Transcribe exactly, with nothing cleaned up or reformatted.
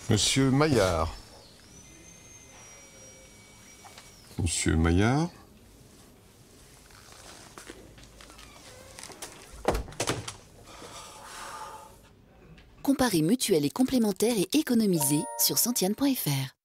Monsieur Maillard. Monsieur Maillard. Comparez mutuelles et complémentaires et économisez sur Santiane point F R.